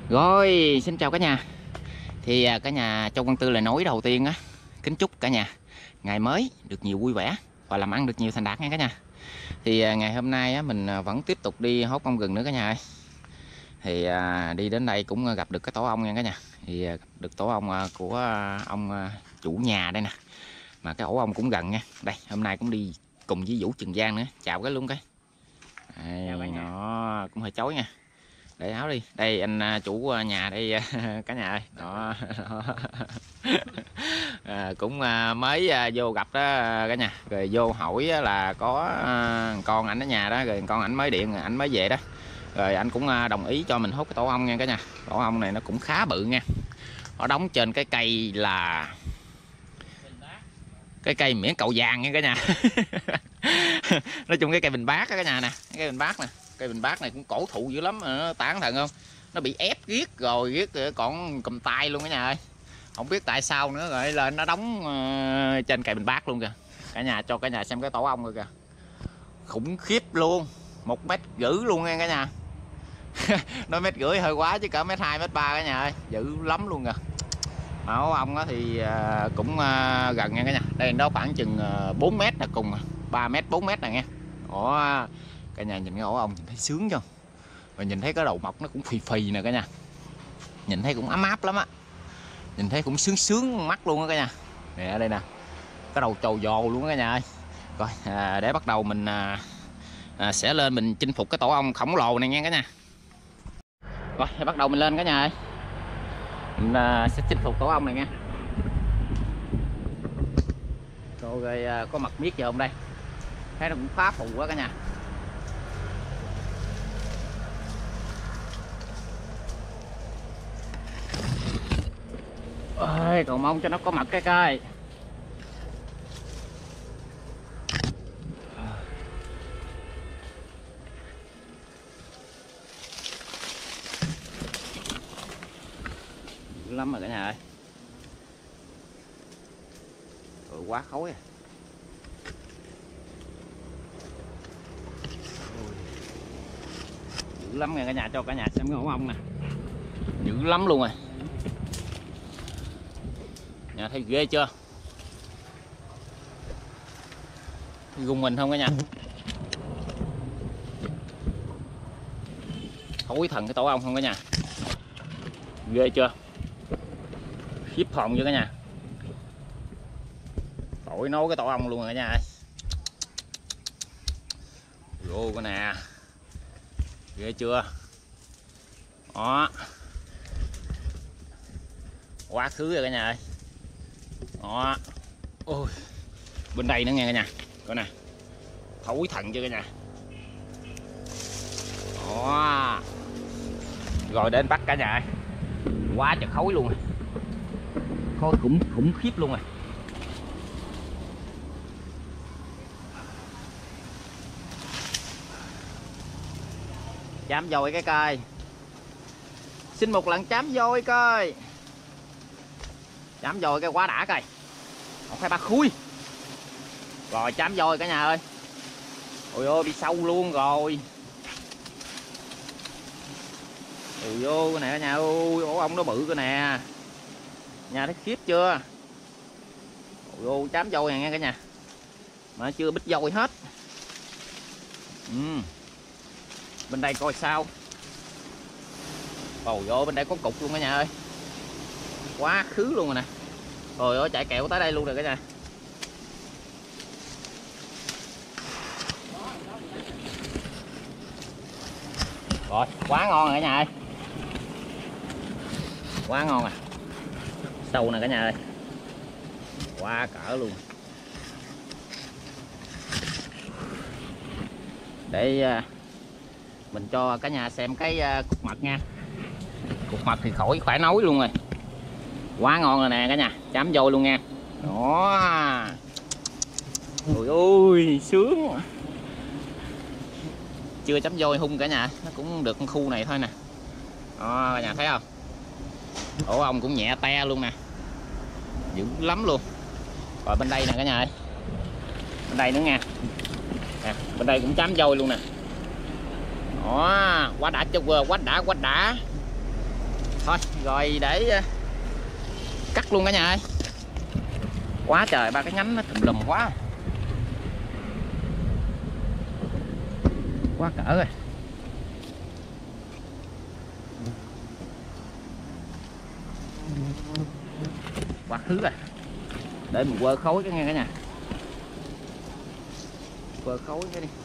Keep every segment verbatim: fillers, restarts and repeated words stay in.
Rồi, xin chào cả nhà. Thì cả nhà Châu Văn Tư lời nói đầu tiên á, kính chúc cả nhà ngày mới được nhiều vui vẻ và làm ăn được nhiều thành đạt nha cả nhà. Thì ngày hôm nay á, mình vẫn tiếp tục đi hốt ong gừng nữa cả nhà ơi. Thì à, đi đến đây cũng gặp được cái tổ ong nha cả nhà. Thì gặp được tổ ong của ông chủ nhà đây nè. Mà cái ổ ong cũng gần nha. Đây, hôm nay cũng đi cùng với Vũ Trường Giang nữa. Chào cái luôn cái. Đây, nó cũng hơi chói nha. Để áo đi. Đây anh chủ nhà đây cả nhà ơi. Đó. À, cũng mới vô gặp đó cả nhà. Rồi vô hỏi là có con ảnh ở nhà đó, rồi con ảnh mới điện, ảnh mới về đó. Rồi anh cũng đồng ý cho mình hút cái tổ ong nha cả nhà. Tổ ong này nó cũng khá bự nha. Nó đóng trên cái cây là cái cây miễn cậu vàng nha cả nhà. Nói chung cái cây bình bát đó cả nhà nè, cái cây bình bát nè, cây bình bát này cũng cổ thụ dữ lắm, nó tán thần không, nó bị ép riết rồi riết còn cầm tay luôn cả nhà ơi, không biết tại sao nữa, rồi lên nó đóng uh, trên cây bình bát luôn kìa cả nhà. Cho cả nhà xem cái tổ ong rồi kìa, khủng khiếp luôn, một mét rưỡi luôn nha cả nhà. Nói mét rưỡi hơi quá chứ cỡ mét hai mét ba cả nhà ơi, dữ lắm luôn kìa. Ổ ong thì cũng gần nha cả nhà. Đây đó khoảng chừng bốn mét là cùng, ba mét bốn mét này nha. Ủa, cả nhà nhìn cái ổ ong nhìn thấy sướng chưa? Và nhìn thấy cái đầu mọc nó cũng phì phì nè cả nhà. Nhìn thấy cũng ấm áp lắm á. Nhìn thấy cũng sướng sướng mắt luôn á cả nhà. Nè ở đây nè. Cái đầu trầu dồ luôn á cả nhà ơi. Rồi à, để bắt đầu mình à, à, sẽ lên mình chinh phục cái tổ ong khổng lồ này nha cả nhà. Rồi bắt đầu mình lên cả nhà ơi. Mình uh, sẽ chinh phục tổ ong này nha. Rồi uh, có mặt miết giờ hôm đây thấy nó cũng phá phù quá cả nhà. Ôi, cầu mong cho nó có mặt cái coi. Dữ lắm rồi cả nhà ơi. Rồi quá khói à. Dữ lắm nha cả nhà, cho cả nhà xem cái ổ ong nè. Dữ lắm luôn rồi. Nhà thấy ghê chưa? Gung mình không cả nhà. Thối thần cái tổ ong không cả nhà. Ghê chưa? Khiếp hồn chưa cả nhà. Tội nấu cái tổ ong luôn rồi cả nhà ơi. Vô cái nè. Ghê chưa? Đó. Quá khứ rồi cả nhà ơi. Đó. Ôi. Bên đây nữa nghe cả nhà. Coi nè. Thối thần chưa cả nhà. Đó. Rồi đến bắt cả nhà ơi. Quá trời khói luôn rồi. Khói cũng khủng khiếp luôn rồi. Chám dồi cái coi. Xin một lần chám dồi coi. Chám dồi cái quá đã coi. Một hai ba khui. Rồi chám dồi cả nhà ơi. Ôi ôi bị sâu luôn rồi. Ôi vô cái này cả nhà ơi, ổ ong nó bự cái nè. Nhà thấy khiếp chưa? Ôi ôi chám dồi này nghe cả nhà. Mà chưa bít dồi hết. Ừ. Bên đây coi sao. Ồ vô bên đây có cục luôn cả nhà ơi. Quá khứ luôn rồi nè. Rồi ơi chạy kẹo tới đây luôn rồi cả nhà. Rồi quá ngon rồi cả nhà ơi. Quá ngon à. Sâu nè cả nhà ơi. Quá cỡ luôn. Để mình cho cả nhà xem cái cục mật nha. Cục mật thì khỏi phải nói luôn rồi. Quá ngon rồi nè cả nhà. Chấm vô luôn nha. Đó. Ôi ôi sướng. Chưa chấm vôi hung cả nhà. Nó cũng được khu này thôi nè. Đó cả nhà thấy không? Ổ ong cũng nhẹ te luôn nè. Dữ lắm luôn. Rồi bên đây nè cả nhà ơi. Bên đây nữa nha. À, bên đây cũng chấm vôi luôn nè. Đó, quá đã chưa, quá đã quá đã. Thôi rồi để cắt luôn cả nhà ơi. Quá trời ba cái nhánh nó tùm lum quá. Quá cỡ rồi. Quá thứ rồi. Để mình quơ khối cái nghe cả nhà. Quơ khối cái đi.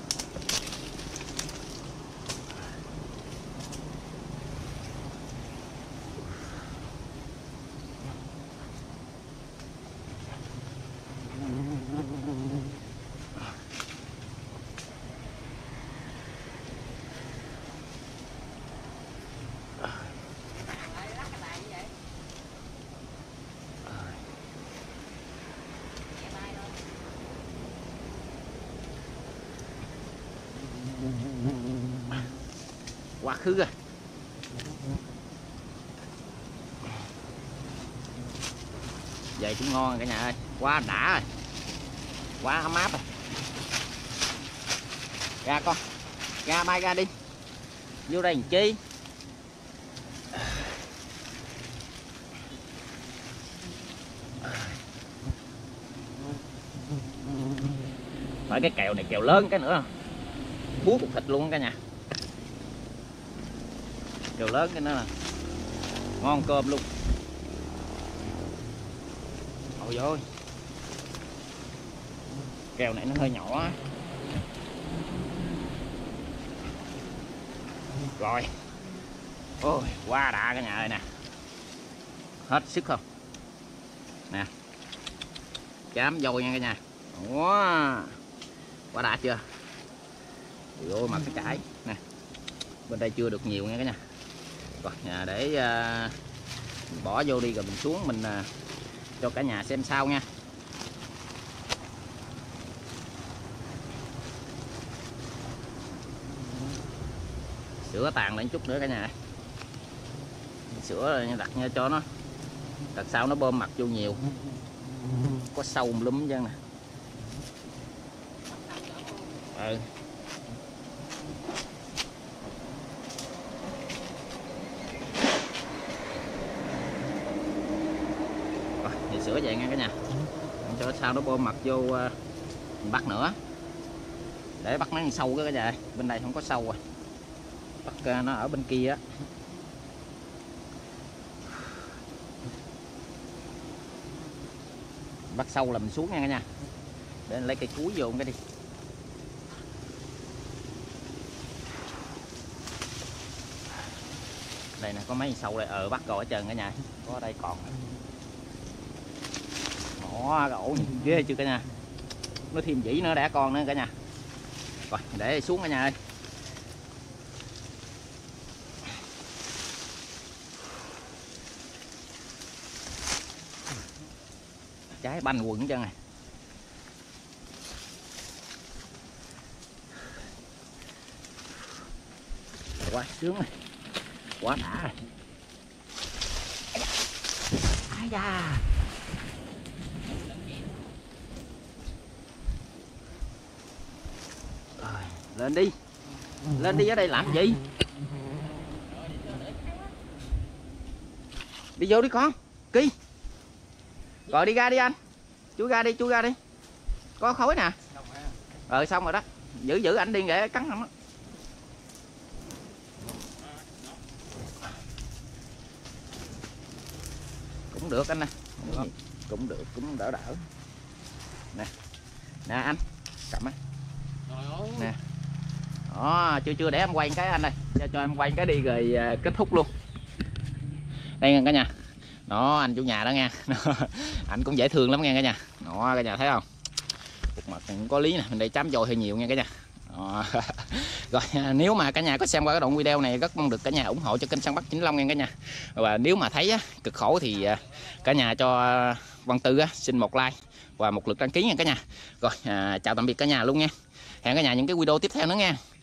Quá khứ rồi. Vậy cũng ngon rồi cả nhà ơi. Quá đã rồi. Quá ấm áp rồi. Ra con. Ra bay ra đi. Vô đây làm chi. Phải cái kèo này kèo lớn cái nữa. Búa cục thịt luôn cả nhà. Kèo lớn cái nữa là ngon cơm luôn. Ôi ôi. Kèo này nó hơi nhỏ. Rồi. Ôi quá đã cả nhà ơi nè. Hết sức không. Nè. Chám dồi nha cả nhà. Wow. Quá đã chưa. Ôi ôi mặt cái chải nè. Bên đây chưa được nhiều nha cả nhà. Rồi nhà để uh, mình bỏ vô đi rồi mình xuống mình uh, cho cả nhà xem sau nha. Sữa tàn lên chút nữa cả nhà. Sữa đặt nha cho nó đặt sau nó bơm mặt vô nhiều. Có sâu lúm chân nè. Ừ. Rồi, thì sữa vậy nha cả nhà. Cho sao nó bơm mặt vô uh, bắt nữa. Để bắt nó sâu cái cả nhà. Bên đây không có sâu rồi. Bắt uh, nó ở bên kia á. Bắt sâu là mình xuống nha cả nhà. Để lấy cây cuối vô cái đi. Đây nè có mấy sâu đây, ờ bắt rồi hết trơn cả nhà. Có ở đây còn. Đó, cái ổ nhìn ghê chưa cả nhà. Nó thêm dĩ nữa đã con nữa cả nhà. Rồi để xuống cả nhà ơi. Trái banh quần chân này. Quá sướng rồi. Quá đã rồi. Ai da. Rồi, lên đi. Lên đi ở đây làm gì? Đi vô đi con. Ki. Rồi đi ra đi anh. Chú ra đi, chú ra đi. Có khối nè. Ờ xong rồi đó. Giữ giữ ảnh đi để cắn không đó. Cũng được anh nè. Cũng được, cũng đỡ đỡ. Nè. Nè anh. Cầm á. Nè. Đó, chưa chưa để em quay cái anh đây. Cho, cho em quay cái đi rồi uh, kết thúc luôn. Đây nha cả nhà. Đó anh chủ nhà đó nha. Anh cũng dễ thương lắm nha cả nhà. Đó cả nhà thấy không? Cục mặt cũng có lý nè, mình đây chám dồi hơi nhiều nha cả nhà. Đó. Rồi nếu mà cả nhà có xem qua cái đoạn video này rất mong được cả nhà ủng hộ cho kênh săn bắt Chính Long nha cả nhà. Và nếu mà thấy á, cực khổ thì cả nhà cho Văn Tư á, xin một like và một lượt đăng ký nha cả nhà. Rồi à, chào tạm biệt cả nhà luôn nha. Hẹn cả nhà những cái video tiếp theo nữa nha.